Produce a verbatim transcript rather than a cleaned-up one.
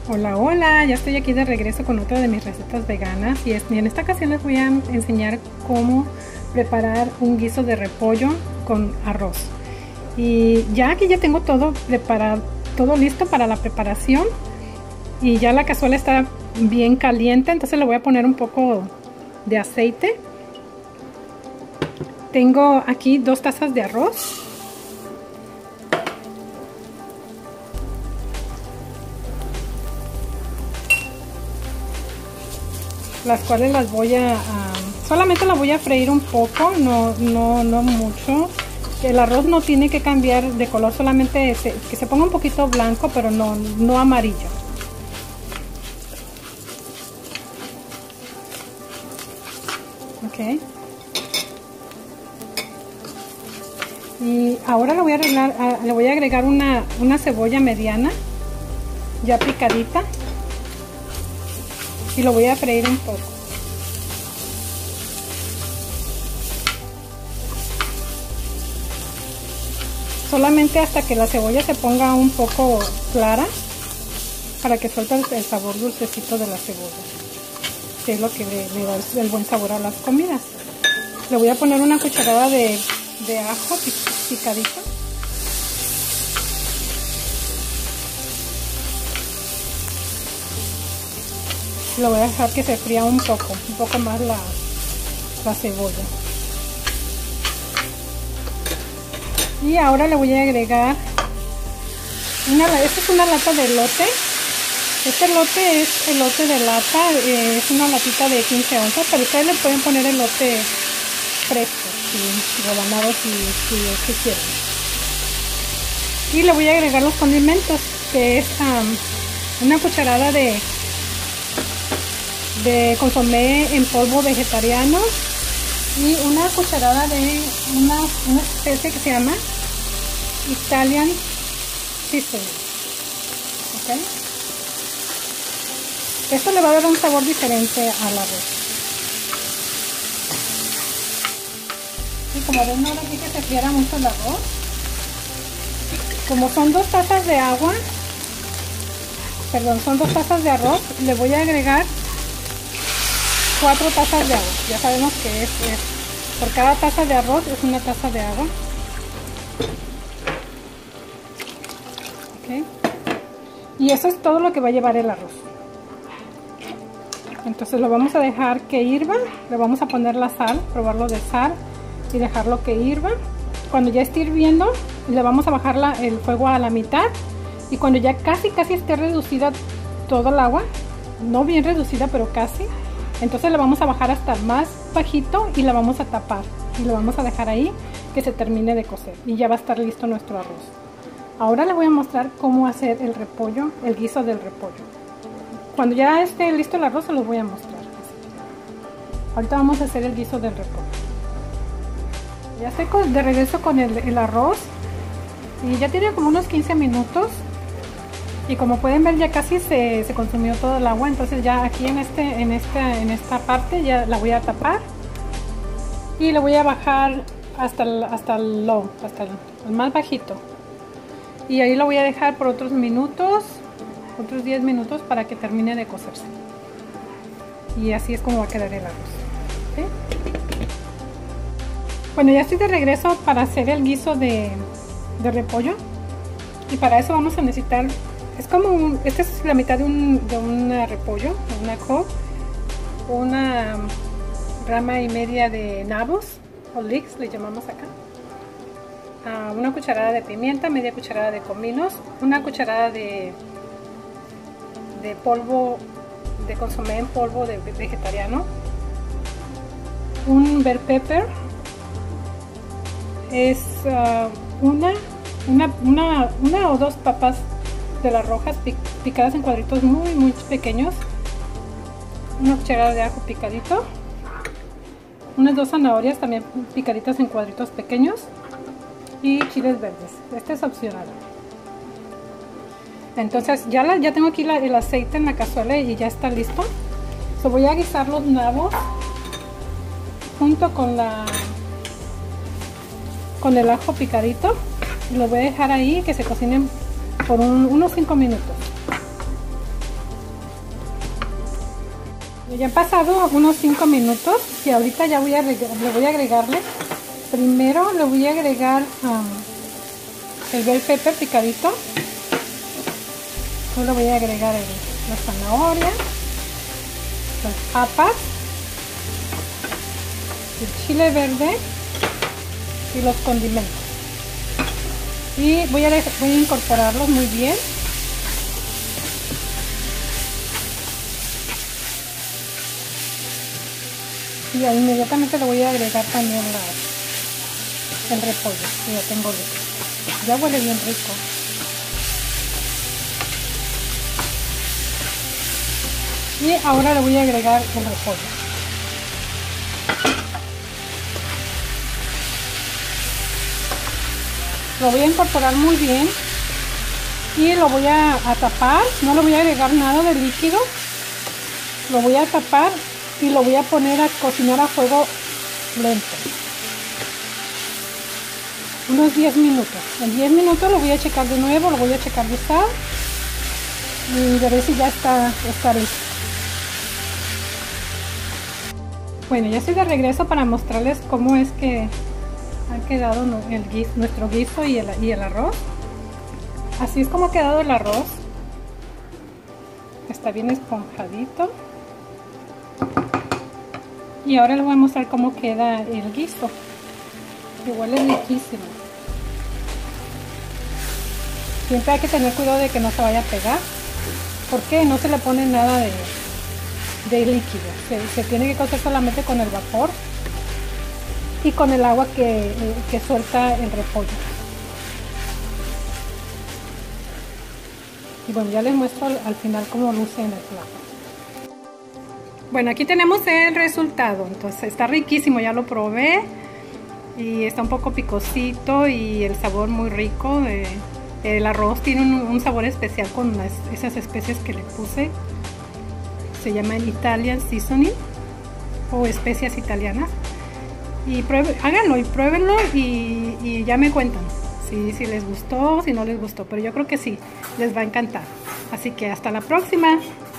Hola, hola, ya estoy aquí de regreso con otra de mis recetas veganas y, es, y en esta ocasión les voy a enseñar cómo preparar un guiso de repollo con arroz. Y ya aquí ya tengo todo preparado, todo listo para la preparación y ya la cazuela está bien caliente, entonces le voy a poner un poco de aceite. Tengo aquí dos tazas de arroz. Las cuales las voy a, a solamente la voy a freír un poco, no, no, no mucho. El arroz no tiene que cambiar de color, solamente se, que se ponga un poquito blanco, pero no, no amarillo. Ok. Y ahora le voy a agregar, le voy a agregar una, una cebolla mediana, ya picadita. Y lo voy a freír un poco. Solamente hasta que la cebolla se ponga un poco clara, para que suelte el sabor dulcecito de la cebolla, que es lo que le, le da el buen sabor a las comidas. Le voy a poner una cucharada de, de ajo picadito. Lo voy a dejar que se fría un poco, un poco más la, la cebolla. Y ahora le voy a agregar una, esta es una lata de elote. Este elote es elote de lata, eh, es una latita de quince onzas, pero ustedes le pueden poner elote fresco, si, rebanado si, si, si quieren. Y le voy a agregar los condimentos, que es um, una cucharada de de consomé en polvo vegetariano y una cucharada de una, una especie que se llama Italian Seasoning. ¿Okay? Esto le va a dar un sabor diferente al arroz. Y como ven, no le dije que se friera mucho el arroz. Como son dos tazas de agua, perdón, son dos tazas de arroz, le voy a agregar cuatro tazas de agua. Ya sabemos que es, es por cada taza de arroz es una taza de agua. Okay. Y eso es todo lo que va a llevar el arroz. Entonces lo vamos a dejar que hirva, le vamos a poner la sal, probarlo de sal y dejarlo que hirva. Cuando ya esté hirviendo, le vamos a bajar la, el fuego a la mitad, y cuando ya casi casi esté reducida toda el agua, no bien reducida pero casi, entonces le vamos a bajar hasta más bajito y la vamos a tapar y lo vamos a dejar ahí que se termine de cocer y ya va a estar listo nuestro arroz. Ahora le voy a mostrar cómo hacer el repollo, el guiso del repollo. Cuando ya esté listo el arroz se los voy a mostrar. Ahorita vamos a hacer el guiso del repollo. Ya estoy de regreso con el, el arroz y ya tiene como unos quince minutos. Y como pueden ver, ya casi se, se consumió todo el agua, entonces ya aquí en, este, en, esta, en esta parte ya la voy a tapar y le voy a bajar hasta el, hasta el low, hasta el, el más bajito. Y ahí lo voy a dejar por otros minutos, otros diez minutos para que termine de cocerse. Y así es como va a quedar el arroz. ¿Sí? Bueno, ya estoy de regreso para hacer el guiso de, de repollo. Y para eso vamos a necesitar... Es como un, esta es la mitad de un, de un repollo, una cob, una rama y media de nabos, o leeks le llamamos acá, uh, una cucharada de pimienta, media cucharada de cominos, una cucharada de, de polvo, de consomé en polvo de vegetariano, un bell pepper, es uh, una, una, una, una o dos papas de las rojas picadas en cuadritos muy muy pequeños, una cucharada de ajo picadito, unas dos zanahorias también picaditas en cuadritos pequeños y chiles verdes. Este es opcional. Entonces ya, la, ya tengo aquí la, el aceite en la cazuela y ya está listo. So, voy a guisar los nabos junto con la con el ajo picadito y lo voy a dejar ahí que se cocinen por un, unos cinco minutos. Bueno, ya han pasado unos cinco minutos y ahorita ya voy a le voy a agregarle. Primero le voy a agregar um, el bell pepper picadito. Luego le voy a agregar el, la zanahoria, las papas, el chile verde y los condimentos. Y voy a, voy a incorporarlos muy bien. Y inmediatamente le voy a agregar también la, el repollo, que ya tengo listo. Ya huele bien rico. Y ahora le voy a agregar el repollo. Lo voy a incorporar muy bien y lo voy a, a tapar. No le voy a agregar nada de líquido. Lo voy a tapar y lo voy a poner a cocinar a fuego lento. Unos diez minutos. En diez minutos lo voy a checar de nuevo, lo voy a checar de sal y veré si ya está, está listo. Bueno, ya estoy de regreso para mostrarles cómo es que ha quedado el guiso, nuestro guiso y el, y el arroz. Así es como ha quedado el arroz. Está bien esponjadito. Y ahora les voy a mostrar cómo queda el guiso. Que huele riquísimo. Siempre hay que tener cuidado de que no se vaya a pegar, porque no se le pone nada de, de líquido. Se, se tiene que cocer solamente con el vapor y con el agua que, que suelta el repollo. Y bueno, ya les muestro al, al final cómo luce en el plato. Bueno, aquí tenemos el resultado. Entonces está riquísimo, ya lo probé y está un poco picosito y el sabor muy rico. Eh, el arroz tiene un, un sabor especial con las, esas especias que le puse. Se llaman Italian Seasoning o especias italianas. Y pruebe, háganlo y pruébenlo y, y ya me cuentan si, si les gustó, si no les gustó. Pero yo creo que sí, les va a encantar. Así que hasta la próxima.